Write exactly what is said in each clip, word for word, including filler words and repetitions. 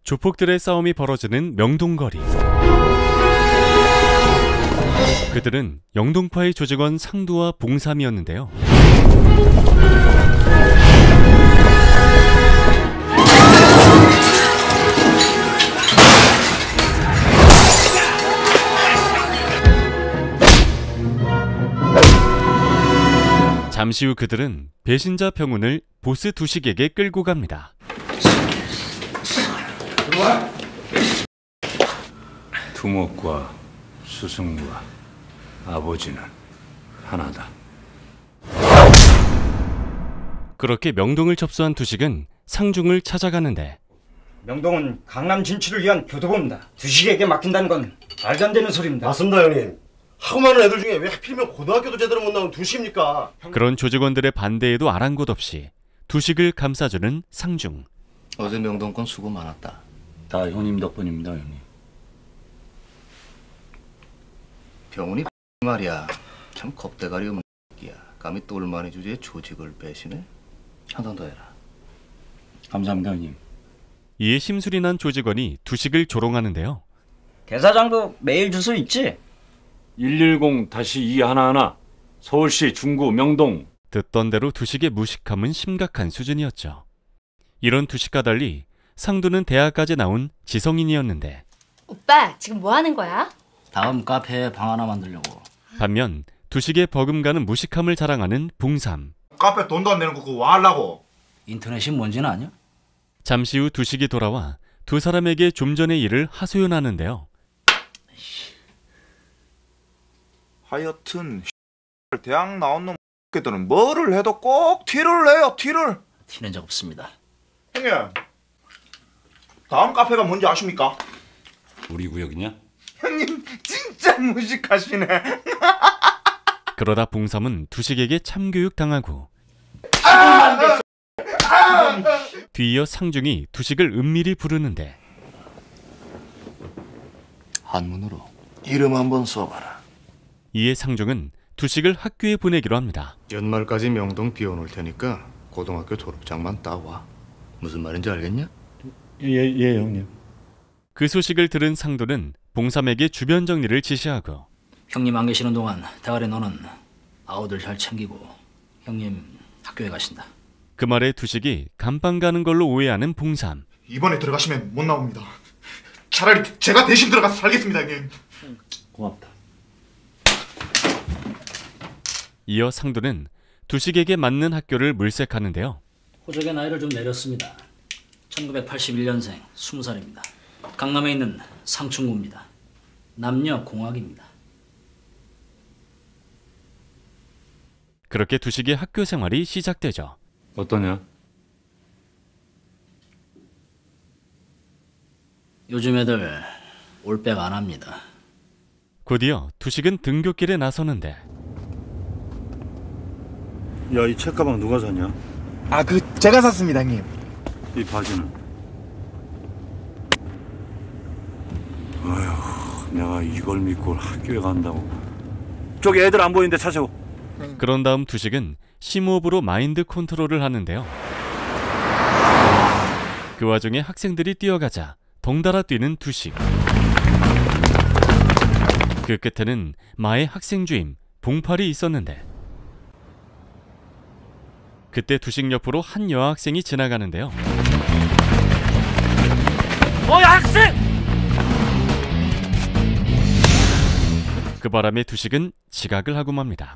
조폭들의 싸움이 벌어지는 명동거리. 그들은 영동파의 조직원 상두와 봉삼이었는데요. 잠시 후 그들은 배신자 병훈을 보스 두식에게 끌고 갑니다. 두목과 수승과 아버지는 하나다. 그렇게 명동을 접수한 두식은 상중을 찾아가는데, 명동은 강남 진출을 위한 교도보입니다. 두식에게 맡긴다는 건 말도 안 되는 소리입니다. 맞습니다, 형님. 하고 많은 애들 중에 왜 하필이면 고등학교도 제대로 못 나온 두식입니까? 그런 조직원들의 반대에도 아랑곳 없이 두식을 감싸주는 상중. 어제 명동건 수고 많았다. 다 형님 덕분입니다, 형님. 병훈이 말이야. 참 겁대가리 없는 X야. 감히 똘마니 주제에 조직을 배신해? 한 번 더 해라. 감사합니다, 형님. 이에 심술이 난 조직원이 두식을 조롱하는데요. 대사장도 메일 주소 있지? 일일공 이 하나하나 서울시 중구 명동. 듣던 대로 두식의 무식함은 심각한 수준이었죠. 이런 두식과 달리 상두는 대학까지 나온 지성인이었는데, 오빠 지금 뭐 하는 거야? 다음 카페에 방 하나 만들려고. 반면 두식의 버금가는 무식함을 자랑하는 봉삼. 카페 돈도 안 내는 거 그거 와 하려고? 인터넷이 뭔지는 아냐? 잠시 후 두식이 돌아와 두 사람에게 좀 전의 일을 하소연하는데요. 하여튼 대학 나온 놈 X들은 뭐를 해도 꼭 티를 내요, 티를. 티낸 적 없습니다. 형님, 다음 카페가 뭔지 아십니까? 우리 구역이냐? 형님 진짜 무식하시네. 그러다 봉삼은 두식에게 참교육 당하고, 뒤이어 상중이 두식을 은밀히 부르는데, 한문으로 이름 한번 써봐라. 이에 상중은 두식을 학교에 보내기로 합니다. 연말까지 명동 비워놓을 테니까 고등학교 졸업장만 따와. 무슨 말인지 알겠냐? 예, 예, 형님. 그 소식을 들은 상두는 봉삼에게 주변 정리를 지시하고, 형님 안 계시는 동안 대가리 너는 아우들 잘 챙기고 형님 학교에 가신다. 그 말에 두식이 감방 가는 걸로 오해하는 봉삼. 이번에 들어가시면 못 나옵니다. 차라리 제가 대신 들어가서 살겠습니다, 형님. 고맙다. 이어 상두는 두식에게 맞는 학교를 물색하는데요. 호적의 나이를 좀 내렸습니다. 천구백팔십일 년생, 스무 살입니다. 강남에 있는 상충구입니다. 남녀 공학입니다. 그렇게 두식의 학교 생활이 시작되죠. 어떠냐? 요즘 애들 올백 안 합니다. 곧이어 두식은 등굣길에 나서는데, 야, 이 책가방 누가 샀냐? 아, 그 제가 샀습니다, 형님. 이 바지는? 아휴, 내가 이걸 믿고 학교에 간다고. 저기 애들 안 보이는데 차 세워. 그런 다음 두식은 심호흡으로 마인드 컨트롤을 하는데요. 그 와중에 학생들이 뛰어가자 덩달아 뛰는 두식. 그 끝에는 마의 학생 주임 봉팔이 있었는데, 그때 두식 옆으로 한 여학생이 지나가는데요. 어, 학생! 그 바람에 두식은 지각을 하고 맙니다.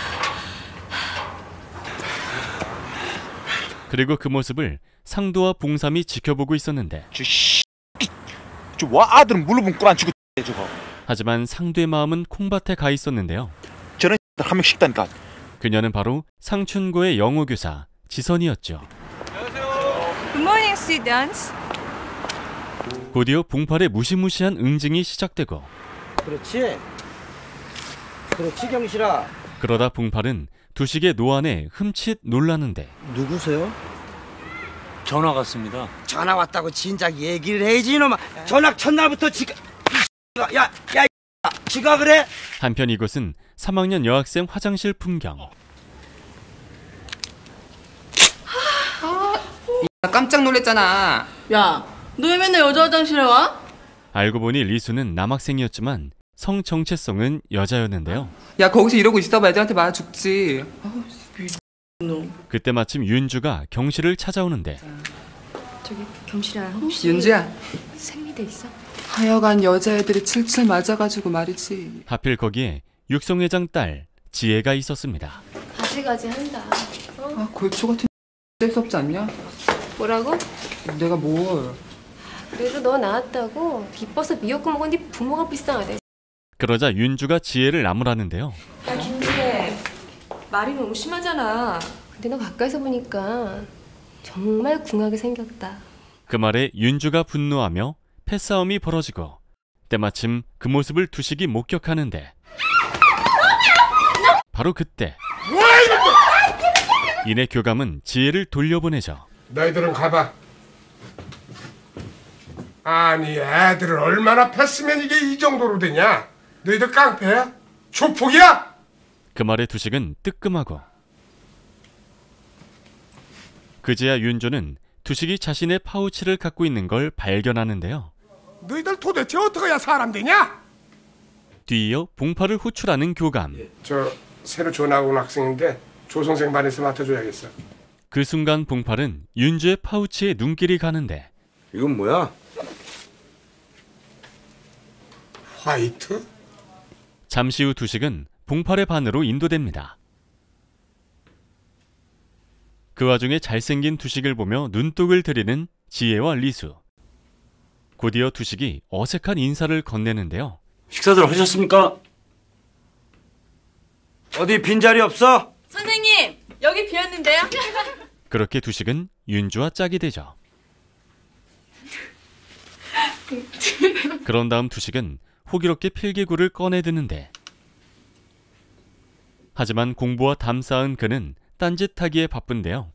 그리고 그 모습을 상두와 봉삼이 지켜보고 있었는데, 저 씨, 저와 아들은 물러본 꿀 안 치고 저거. 하지만 상두의 마음은 콩밭에 가 있었는데요. 저런 한 명씩 있다니까. 그녀는 바로 상춘고의 영어교사 지선이었죠. Good morning, students. 곧이어 봉팔의 무시무시한 응징이 시작되고, 그렇지. 그렇지, 경실아. 그러다 봉팔은 두식의 노안에 흠칫 놀라는데, 누구세요? 전화 갔습니다. 전화 왔다고 진작 얘기를 해야지, 이놈아. 전학 첫날부터 지각... 야, 야, 지각을 해? 한편 이곳은 삼 학년 여학생 화장실 풍경. 깜짝 놀랐잖아. 야, 너 왜 맨날 여자 화장실에 와? 알고 보니 리수는 남학생이었지만 성 정체성은 여자였는데요. 야, 거기서 이러고 있어봐. 애들한테 맞아 죽지. 아우, 놈. 그때 마침 윤주가 경실을 찾아오는데 저기 경실아, 혹시 윤주야. 생리대 있어? 하여간 여자애들이 칠칠 맞아가지고 말이지. 하필 거기에 육성회장 딸 지혜가 있었습니다. 가지가지 한다. 어? 아, 골초 같은 떼섭지 않냐? 뭐라고? 내가 뭘. 그래도 너 낳았다고 기뻐서 미역국 먹은 네 부모가 불쌍하대. 그러자 윤주가 지혜를 나무라는데요. 야, 김지혜. 말이 너무 심하잖아. 근데 너 가까이서 보니까 정말 궁하게 생겼다. 그 말에 윤주가 분노하며 패싸움이 벌어지고 때마침 그 모습을 두식이 목격하는데 바로 그때 이내 교감은 지혜를 돌려보내죠. 너희들은 가봐. 아니 애들을 얼마나 팼으면 이게 이 정도로 되냐? 너희들 깡패야? 조폭이야? 그 말에 두식은 뜨끔하고 그제야 윤조는 두식이 자신의 파우치를 갖고 있는 걸 발견하는데요. 너희들 도대체 어떻게 해야 사람 되냐? 뒤이어 봉파를 호출하는 교감. 저 새로 전학 온 학생인데 조선생 반에서 맡아줘야겠어. 그 순간 봉팔은 윤주의 파우치에 눈길이 가는데 이건 뭐야? 화이트? 잠시 후 두식은 봉팔의 반으로 인도됩니다. 그 와중에 잘생긴 두식을 보며 눈독을 들이는 지혜와 리수. 곧이어 두식이 어색한 인사를 건네는데요. 식사들 하셨습니까? 어디 빈자리 없어? 선생님, 여기 비었는데요? 그렇게 두식은 윤주와 짝이 되죠. 그런 다음 두식은 호기롭게 필기구를 꺼내드는데 하지만 공부와 담 쌓은 그는 딴짓하기에 바쁜데요.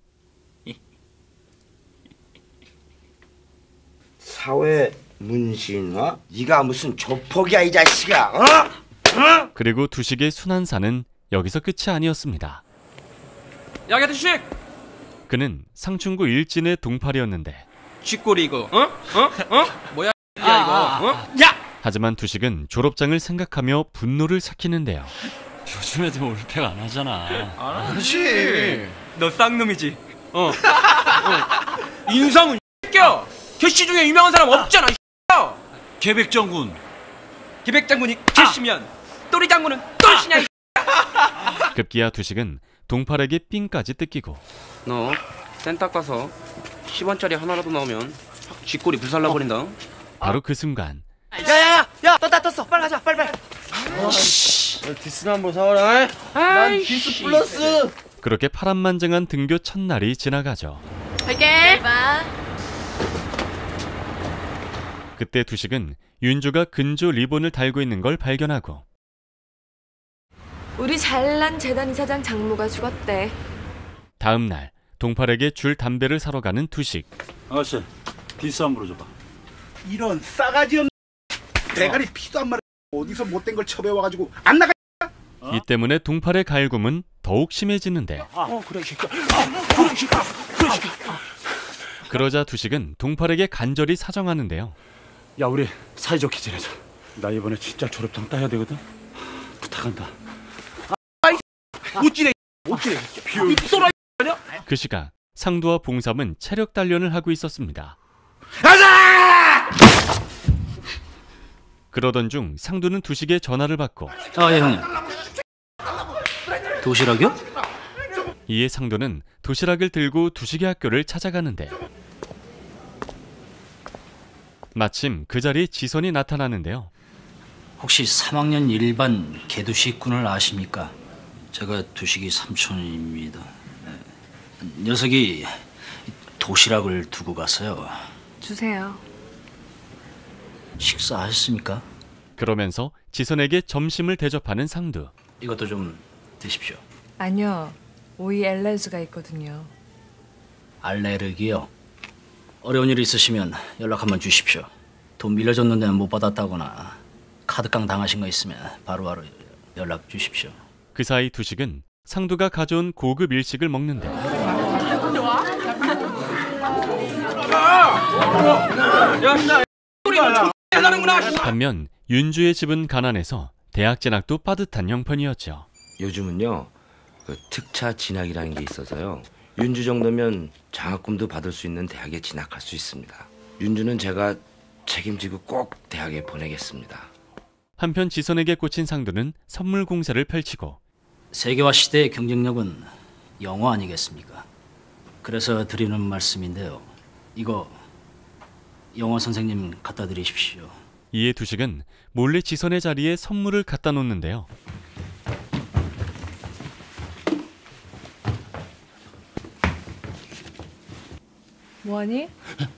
사회 문신화? 네가 무슨 조폭이야 이 자식아. 어? 어? 그리고 두식의 순환사는 여기서 끝이 아니었습니다. 야, 두식! 그는 상춘구 일진의 동팔이었는데 쥐꼬리 이거, 어? 어? 어? 뭐야, 야 이거, 어? 야! 하지만 두식은 졸업장을 생각하며 분노를 삭히는데요. 요즘 애들 올백 안 하잖아. 안 하지. 너 쌍놈이지. 어. 어. 인성은 껴. 개씨 중에 유명한 사람 없잖아. 계백장군. 계백장군이 개씨면 또리 장군은 또리시냐. 급기야 두식은 동팔에게 삥까지 뜯기고 너 센터 가서 십 원짜리 하나라도 나오면 확 쥐꼬리 불살라 버린다. 어? 바로 그 순간 야야야, 야 떴다 떴어. 빨리 가자, 빨리 빨리. 디스나 한번 사와라. 난 디스 플러스. 그렇게 파란만장한 등교 첫날이 지나가죠. 갈게. 봐. 그때 두식은 윤주가 근조 리본을 달고 있는 걸 발견하고 우리 잘난 재단 이사장 장모가 죽었대. 다음 날 동팔에게 줄 담배를 사러 가는 두식. 아가씨, 디스 한 물어줘봐. 이런 싸가지 없는 대가리 피도 안 마르. 어디서 못된 걸 첩해와가지고 안 나가. 이 때문에 동팔의 갈굼은 더욱 심해지는데 어 그래 새끼야. 아, 그래 새끼야. 그래 새끼야. 그러자 두식은 동팔에게 간절히 사정하는데요. 야, 우리 사이좋게 지내자. 나 이번에 진짜 졸업장 따야 되거든. 부탁한다. 못 지내. 못 지내. 빅소라 아니야? 그 시각 상두와 봉삼은 체력 단련을 하고 있었습니다. 가자! 그러던 중 상두는 두식의 전화를 받고 아, 예, 형님. 도시락이요? 이에 상두는 도시락을 들고 두식의 학교를 찾아가는데 마침 그 자리에 지선이 나타나는데요. 혹시 삼 학년 일반 개두식 군을 아십니까? 제가 두식이 삼촌입니다. 녀석이 도시락을 두고 갔어요. 주세요. 식사하셨습니까? 그러면서 지선에게 점심을 대접하는 상두. 이것도 좀 드십시오. 아니요. 오이 엘레르기가 있거든요. 알레르기요? 어려운 일 있으시면 연락 한번 주십시오. 돈 빌려줬는데 못 받았다거나 카드깡 당하신 거 있으면 바로바로 연락 주십시오. 그 사이 두식은 상두가 가져온 고급 일식을 먹는데 반면 윤주의 집은 가난해서 대학 진학도 빠듯한 형편이었죠. 요즘은요, 그 특차 진학이라는 게 있어서요. 윤주 정도면 장학금도 받을 수 있는 대학에 진학할 수 있습니다. 윤주는 제가 책임지고 꼭 대학에 보내겠습니다. 한편 지선에게 꽂힌 상두는 선물 공세를 펼치고 세계화 시대의 경쟁력은 영어 아니겠습니까? 그래서 드리는 말씀인데요. 이거 영어 선생님 갖다 드리십시오. 이에 두식은 몰래 지선의 자리에 선물을 갖다 놓는데요. 뭐하니?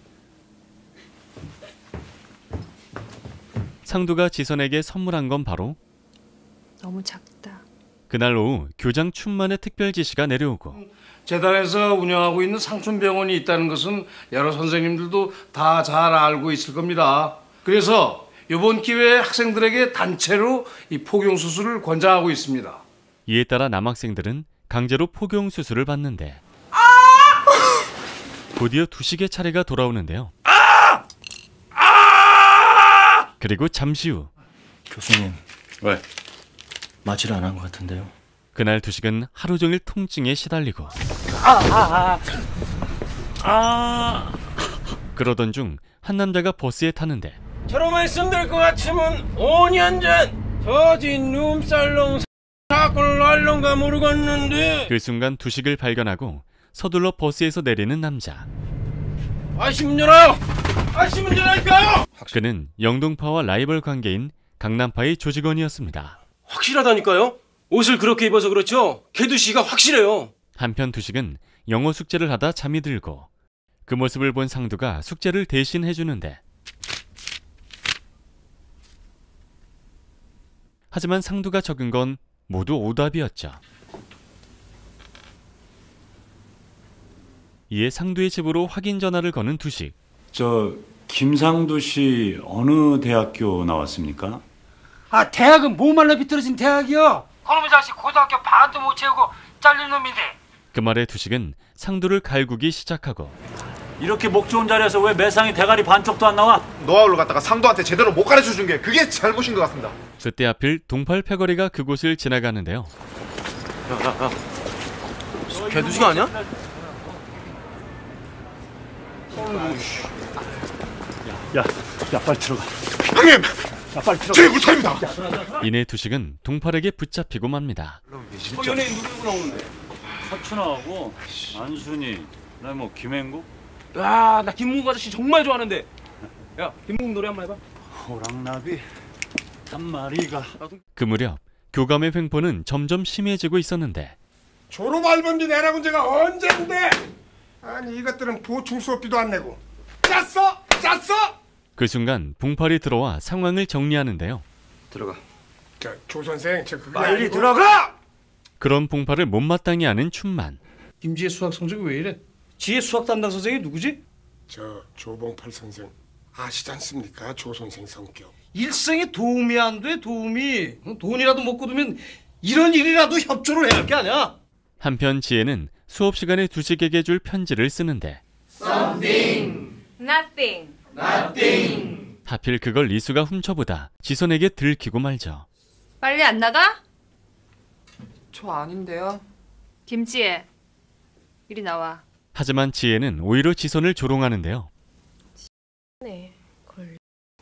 상두가 지선에게 선물한 건 바로 너무 작다. 그날 오후 교장 춘만의 특별 지시가 내려오고 재단에서 운영하고 있는 상춘병원이 있다는 것은 여러 선생님들도 다 잘 알고 있을 겁니다. 그래서 이번 기회에 학생들에게 단체로 이 포경 수술을 권장하고 있습니다. 이에 따라 남학생들은 강제로 포경 수술을 받는데 곧이어 두식의 차례가 돌아오는데요. 그리고 잠시 후 교수님. 왜? 맞이를 안 한 것 같은데요. 그날 두식은 하루 종일 통증에 시달리고 아, 아, 아. 아. 그러던 중 한 남자가 버스에 타는데 저러만 있으면 될 것 같으면 오 년 전 저지 룸살롱 사건을 알런가 모르겠는데. 그 순간 두식을 발견하고 서둘러 버스에서 내리는 남자. 아씨 문 열어요! 아씨 문 열라니까요! 그는 영동파와 라이벌 관계인 강남파의 조직원이었습니다. 확실하다니까요? 옷을 그렇게 입어서 그렇죠? 개두씨가 확실해요. 한편 두식은 영어 숙제를 하다 잠이 들고 그 모습을 본 상두가 숙제를 대신 해주는데 하지만 상두가 적은 건 모두 오답이었죠. 이에 상두의 집으로 확인 전화를 거는 두식. 저 김상두 씨 어느 대학교 나왔습니까? 아 대학은 뭐말로 비뚤어진 대학이요? 그놈의 자식 고등학교 반도 못 채우고 잘린 놈인데. 그 말에 두식은 상두를 갈구기 시작하고 이렇게 목 좋은 자리에서 왜 매상이 대가리 반쪽도 안 나와? 노하우를 갖다가 상도한테 제대로 못 가르쳐준 게 그게 잘못인 것 같습니다. 그때 하필 동팔 패거리가 그곳을 지나가는데요. 야야야 개두식 아니야? 야, 야 빨리 들어가. 형님! 야 빨리 들어가. 제 못합니다. 이내 두식은 동팔에게 붙잡히고 맙니다. 어, 연예인 누구 누구 나오는데? 서춘하고 안순이, 그다음에 뭐 김행국? 야, 나 김문국 아저씨 정말 좋아하는데. 야, 김문국 노래 한번 해봐. 호랑나비 한 마리가. 그 무렵 교감의 횡포는 점점 심해지고 있었는데 졸업 알범비 내라고 제가 언젠데. 아니 이것들은 보충 수업비도 안 내고. 짰어? 짰어? 그 순간 봉팔이 들어와 상황을 정리하는데요. 들어가. 저 조 선생, 저 그게 빨리 아니고. 들어가! 그런 봉팔을 못마땅히 하는 춘만. 김지혜 수학 성적이 왜 이래? 지혜 수학 담당 선생이 누구지? 저 조봉팔 선생 아시지 않습니까? 조 선생 성격. 일생에 도움이 안 돼, 도움이. 돈이라도 못 거두면 이런 일이라도 협조를 해야 할 게 아니야. 한편 지혜는 수업 시간에 두식에게 줄 편지를 쓰는데 Something. Nothing. Nothing. 하필 그걸 리수가 훔쳐보다 지선에게 들키고 말죠. 빨리 안 나가? 저 아닌데요. 김지혜, 이리 나와. 하지만 지혜는 오히려 지선을 조롱하는데요. 네, 걸.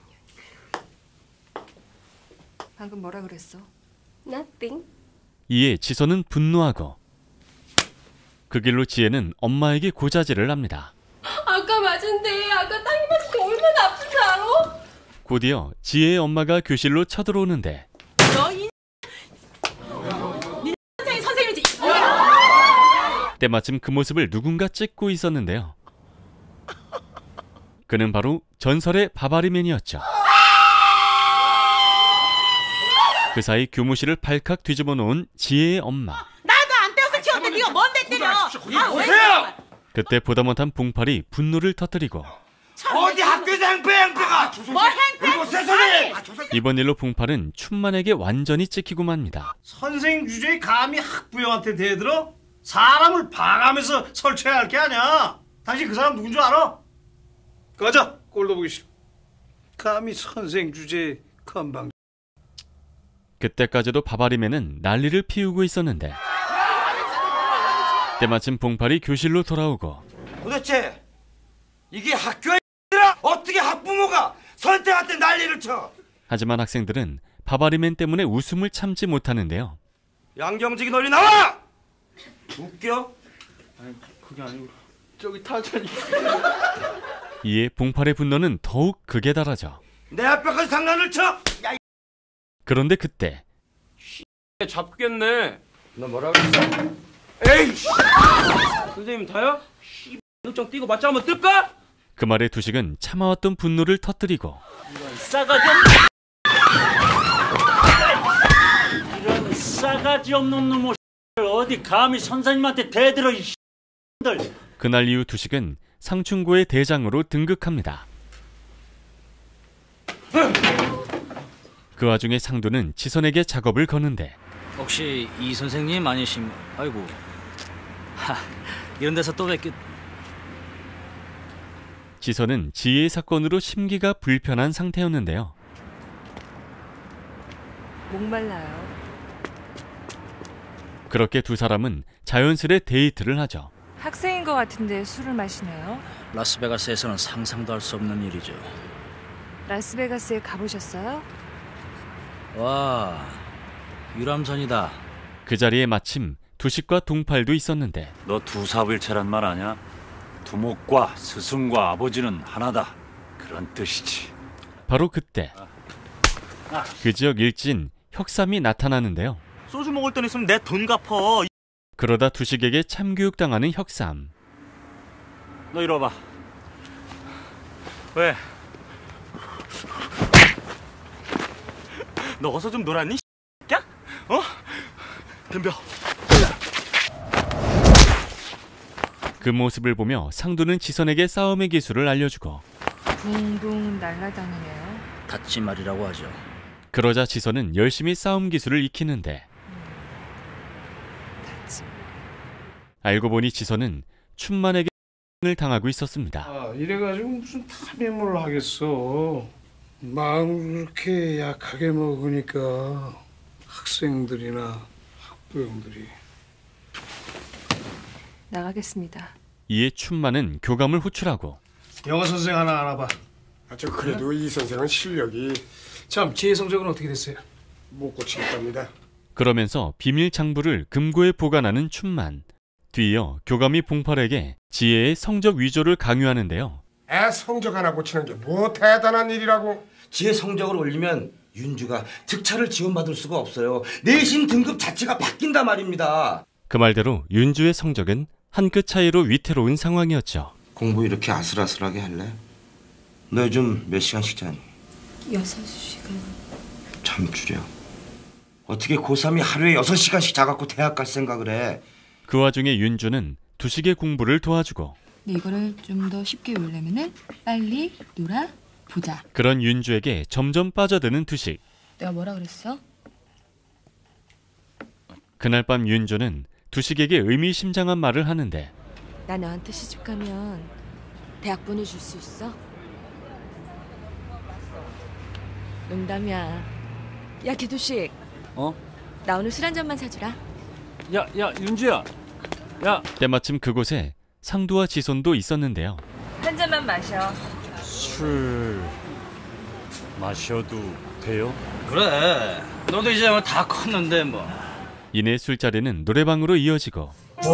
방금 뭐라 그랬어? Nothing. 이에 지선은 분노하고 그 길로 지혜는 엄마에게 고자질을 합니다. 아까 맞은데 아까 땅이 맞은 게 얼마나 아픈지 알아? 곧이어 지혜의 엄마가 교실로 쳐들어오는데 너이 선생님 선생님이지. 때마침 그 모습을 누군가 찍고 있었는데요. 그는 바로 전설의 바바리맨이었죠. 그 사이 교무실을 발칵 뒤집어 놓은 지혜의 엄마. 나도 안 배워서 키웠는데 네가 뭔데 때려? 아, 보세요! 그때 보다 못한 봉팔이 분노를 터뜨리고 어디 학교에서 행패 행패가! 뭐 행패? 그리고 세상에! 이번 일로 봉팔은 춘만에게 완전히 찍히고 맙니다. 선생 주제에 감히 학부형한테 대들어? 사람을 봐가면서 설쳐야 할 게 아니야. 당신 그 사람 누군 줄 알아? 가자. 꼴도 보기 싫어. 감히 선생 주제에 건방. 그때까지도 바바리맨은 난리를 피우고 있었는데 때마침 봉팔이 교실로 돌아오고 도대체 이게 학교야? 어떻게 학부모가 선생한테 난리를 쳐? 하지만 학생들은 바바리맨 때문에 웃음을 참지 못하는데요. 양경직이 너희 나와! 웃겨? 아니 그게 아니고 저기 타자니. 이에 봉팔의 분노는 더욱 극에 달하죠. 내 앞에까지 장난을 쳐! 야, 이... 그런데 그때 잡겠네. 너 뭐라고 했어? 에이! 선생님 다요? 눈장 띄고 맞짱 한번 뜰까? 그 말에 두식은 참아왔던 분노를 터뜨리고 싸가지 없는 이런 싸가지 없는 놈을 어디 감히 선생님한테 대들어 이 들. 그날 이후 두식은 상춘고의 대장으로 등극합니다. 그 와중에 상도는 지선에게 작업을 거는데 혹시 이 선생님 아니심? 아이고, 하, 이런 데서 또 뵙기. 지선은 지혜의 사건으로 심기가 불편한 상태였는데요. 목말라요. 그렇게 두 사람은 자연스레 데이트를 하죠. 학생인 것 같은데 술을 마시네요. 라스베가스에서는 상상도 할 수 없는 일이죠. 라스베가스에 가보셨어요? 와, 유람선이다. 그 자리에 마침 두식과 동팔도 있었는데 너 두사불체란 말 아냐? 두목과 스승과 아버지는 하나다. 그런 뜻이지. 바로 그때 그 지역 일진 혁삼이 나타나는데요. 소주 먹을 돈 있으면 내 돈 갚어. 그러다 두식에게 참교육당하는 혁삼. 너 이리 와봐. 왜? 너 어서 좀 놀았니? 야? 어? 덤벼. 그 모습을 보며 상도는 지선에게 싸움의 기술을 알려주고 붕붕 날아다니네요. 닫지 말이라고 하죠. 그러자 지선은 열심히 싸움 기술을 익히는데 알고 보니 지선은 춘만에게 을 당하고 있었습니다. 아, 이래가지고 무슨 탐임을 하겠어. 마음을 그렇게 약하게 먹으니까 학생들이나 학부형들이. 나가겠습니다. 이에 춘만은 교감을 호출하고 영어 선생 하나 알아봐. 아, 저 그래도 이 선생은 실력이. 참, 지혜 성적은 어떻게 됐어요? 못 고치겠답니다. 그러면서 비밀 장부를 금고에 보관하는 춘만. 뒤이어 교감이 봉팔에게 지혜의 성적 위조를 강요하는데요. 애 성적 하나 고치는 게 뭐 대단한 일이라고. 지혜 성적을 올리면 윤주가 특차를 지원받을 수가 없어요. 내신 등급 자체가 바뀐단 말입니다. 그 말대로 윤주의 성적은 한 끗 차이로 위태로운 상황이었죠. 공부 이렇게 아슬아슬하게 할래? 너 요즘 몇 시간씩 자니? 여섯 시간. 참 줄여. 어떻게 고삼이 하루에 여섯 시간씩 자갖고 대학 갈 생각을 해? 그 와중에 윤주는 두식의 공부를 도와주고 근데 이거를 좀 더 쉽게 외우려면은 빨리 놀아 보자. 그런 윤주에게 점점 빠져드는 두식. 내가 뭐라 그랬어? 그날 밤 윤주는 두식에게 의미심장한 말을 하는데 나 너한테 시집 가면 대학 보내줄 수 있어? 농담이야. 야 개두식. 어? 나 오늘 술 한 잔만 사주라. 야, 야, 윤주야. 야. 때마침 그곳에 상두와 지선도 있었는데요. 한 잔만 마셔. 술 마셔도 돼요? 그래. 너도 이제 뭐 다 컸는데 뭐. 이내 술자리는 노래방으로 이어지고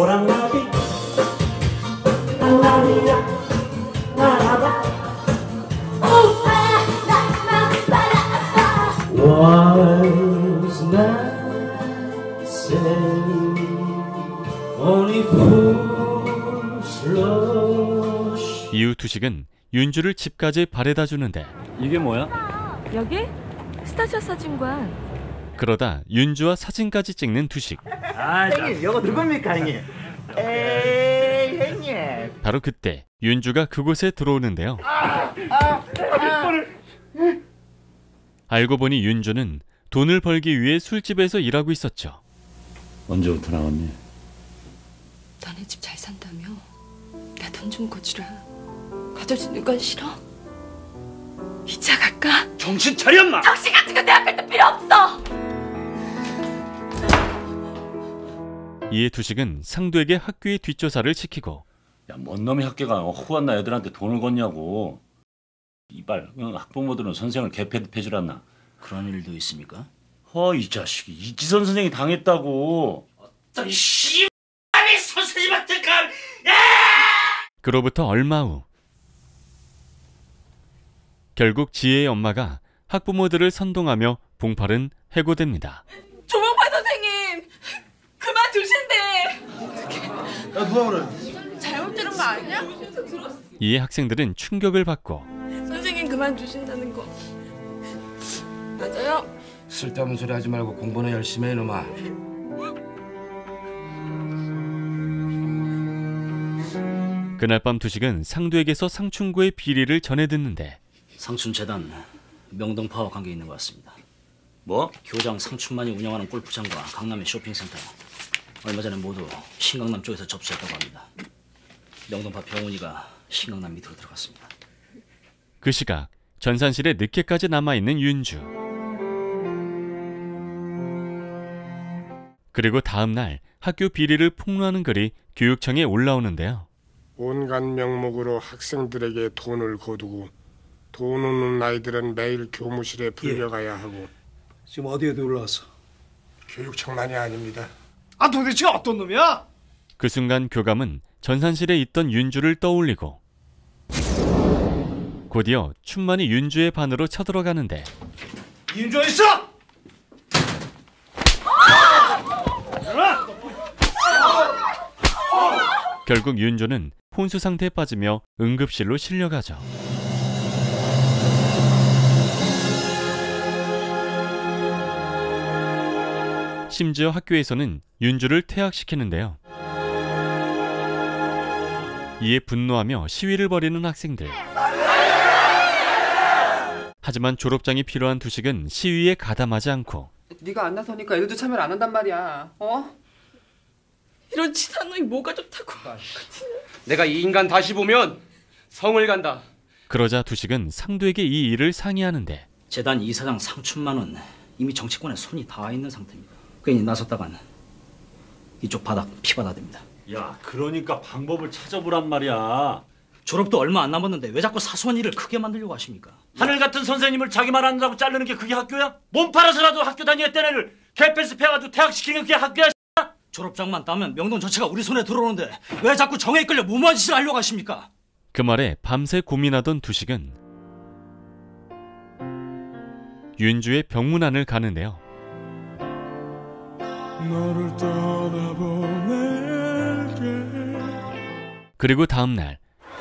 Was not saying only fools rush. 이후 두식은 윤주를 집까지 바래다 주는데 이게 뭐야? 여기? 스타샷 사진관. 그러다 윤주와 사진까지 찍는 두식. 아, 형님, 이거 누굽니까, 형님? 에이, 형님. 바로 그때 윤주가 그곳에 들어오는데요. 아, 아, 알고 보니 윤주는 돈을 벌기 위해 술집에서 일하고 있었죠. 언제부터 나왔니? 너네 집 잘 산다며. 나 돈 좀 거주라. 가져주는 건 싫어? 이자 갈까? 정신 차려 인마! 정신 같은 거 내 앞에 도 필요 없어! 이에 두식은 상두에게 학교의 뒷조사를 시키고 야, 뭔 놈이 학교가 호환나 애들한테 돈을 걷냐고. 이발, 응, 학부모들은 선생을 개패해주란나. 그런 일도 있습니까? 허, 이 자식이 이지선 선생이 당했다고. 어떤 씨발이 선생님한테 가... 그로부터 얼마 후 결국 지혜의 엄마가 학부모들을 선동하며 봉팔은 해고됩니다. 조봉팔 선생님 그만 두신대. 야 누가 그래? 잘못 들은 거 아니야? 이에 학생들은 충격을 받고 선생님 그만 두신다는 거 맞아요? 쓸데없는 소리 하지 말고 공부나 열심히 해 이놈아. 그날 밤 두식은 상두에게서 상춘구의 비리를 전해 듣는데 상춘재단 명동파와 관계 있는 것 같습니다. 뭐? 교장 상춘만이 운영하는 골프장과 강남의 쇼핑센터 얼마 전에 모두 신강남 쪽에서 접수했다고 합니다. 명동파 병훈이가 신강남 밑으로 들어갔습니다. 그 시각 전산실에 늦게까지 남아있는 윤주. 그리고 다음 날 학교 비리를 폭로하는 글이 교육청에 올라오는데요. 온갖 명목으로 학생들에게 돈을 거두고 돈 없는 아이들은 매일 교무실에 불려가야 하고. 지금 어디에도 올라왔어? 교육청만이 아닙니다. 아 도대체 어떤 놈이야? 그 순간 교감은 전산실에 있던 윤주를 떠올리고 곧이어 춘만이 윤주의 반으로 쳐들어가는데 윤주 있어! 결국 윤주는 혼수 상태에 빠지며 응급실로 실려가죠. 심지어 학교에서는 윤주를 퇴학시키는데요. 이에 분노하며 시위를 벌이는 학생들. 하지만 졸업장이 필요한 두식은 시위에 가담하지 않고 네가 안 나서니까 애들도 참여를 안 한단 말이야. 어? 이런 치사한 놈이 뭐가 좋다고. 내가 이 인간 다시 보면 성을 간다. 그러자 두식은 상두에게 이 일을 상의하는데 재단 이사장 상춘만은 이미 정치권에 손이 닿아 있는 상태입니다. 괜히 나섰다간 이쪽 바닥 피바다 됩니다. 야, 그러니까 방법을 찾아보란 말이야. 졸업도 얼마 안 남았는데 왜 자꾸 사소한 일을 크게 만들려고 하십니까? 하늘 같은 선생님을 자기 말 안 한다고 자르는 게 그게 학교야? 몸 팔아서라도 학교 다니겠다는 애를 개패스 패가지고 퇴학시키는 게 그게 학교야? 졸업장만 따면 명동 전체가 우리 손에 들어오는데 왜 자꾸 정에 이끌려 무모한 짓을 하려고 하십니까? 그 말에 밤새 고민하던 두식은 윤주의 병문안을 가는데요. 너를 떠나보낼게. 그리고 다음 날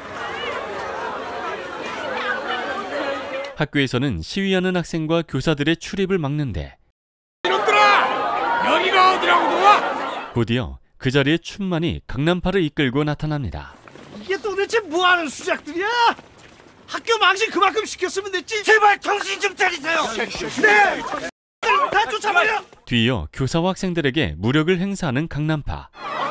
학교에서는 시위하는 학생과 교사들의 출입을 막는데 이놈들아! 여기가 어디라고 들어와? 곧이어 그 자리에 춘만이 강남파를 이끌고 나타납니다. 이게 도대체 뭐하는 수작들이야? 학교 망신 그만큼 시켰으면 됐지. 제발 정신 좀 차리세요. 네! 다 쫓아버려! 뒤이어 교사와 학생들에게 무력을 행사하는 강남파.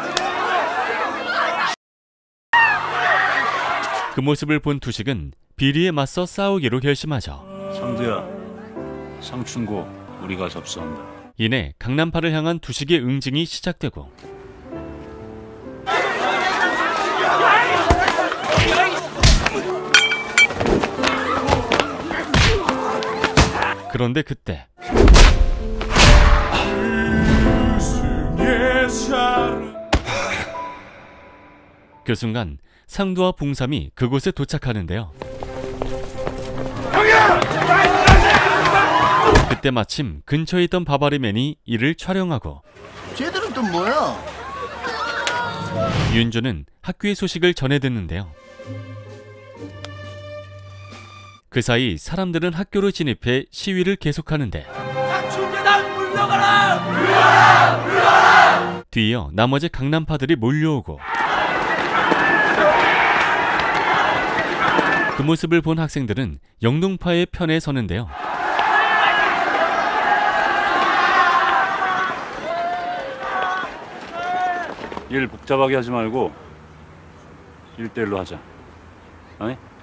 그 모습을 본 두식은 비리에 맞서 싸우기로 결심하죠. 상두야, 상춘고 우리가 접수한다. 이내 강남파를 향한 두식의 응징이 시작되고 그런데 그때 그 순간 상두와 봉삼이 그곳에 도착하는데요. 그때 마침 근처에 있던 바바리맨이 이를 촬영하고 쟤들은 또 뭐야? 윤주는 학교의 소식을 전해 듣는데요. 그 사이 사람들은 학교로 진입해 시위를 계속하는데 상춘재단 물러가라! 물러가라! 물러가라! 뒤이어 나머지 강남파들이 몰려오고 그 모습을 본 학생들은 영동파의 편에 서는데요. 일 복잡하게 하지 말고 일 대일로 하자. 아니?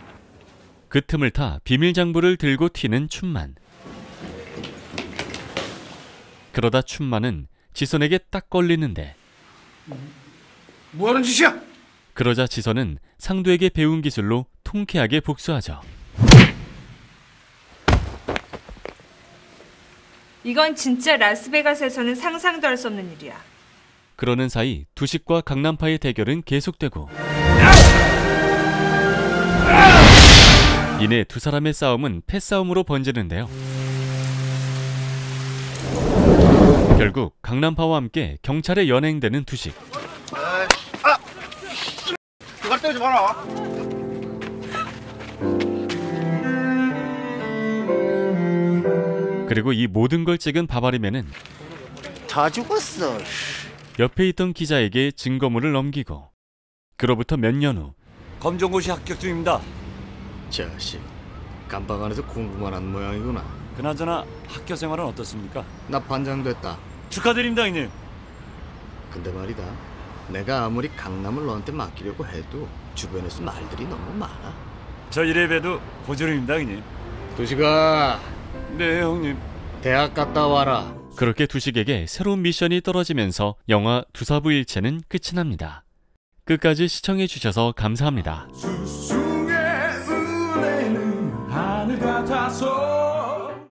그 틈을 타 비밀 장부를 들고 튀는 춘만. 그러다 춘만은 지선에게 딱 걸리는데 뭐하는 짓이야? 그러자 지선은 상도에게 배운 기술로 통쾌하게 복수하죠. 이건 진짜 라스베가스에서는 상상도 할 수 없는 일이야. 그러는 사이 두식과 강남파의 대결은 계속되고 이내 두 사람의 싸움은 패싸움으로 번지는데요. 결국 강남파와 함께 경찰에 연행되는 두식. 아! 그걸 때리지 마라. 그리고 이 모든 걸 찍은 바바리맨은 다 죽었어. 옆에 있던 기자에게 증거물을 넘기고 그로부터 몇 년 후 검정고시 합격 중입니다. 자식, 깜빡 안에서 공부만 한 모양이구나. 그나저나 학교 생활은 어떻습니까? 나 반장됐다. 축하드립니다, 형님. 근데 말이다, 내가 아무리 강남을 너한테 맡기려고 해도 주변에서 말들이 너무 많아. 저 이래봬도 고졸입니다, 형님. 두식아. 네, 형님. 대학 갔다 와라. 그렇게 두식에게 새로운 미션이 떨어지면서 영화 두사부일체는 끝이 납니다. 끝까지 시청해주셔서 감사합니다. 스승의 은혜는 하늘 같아서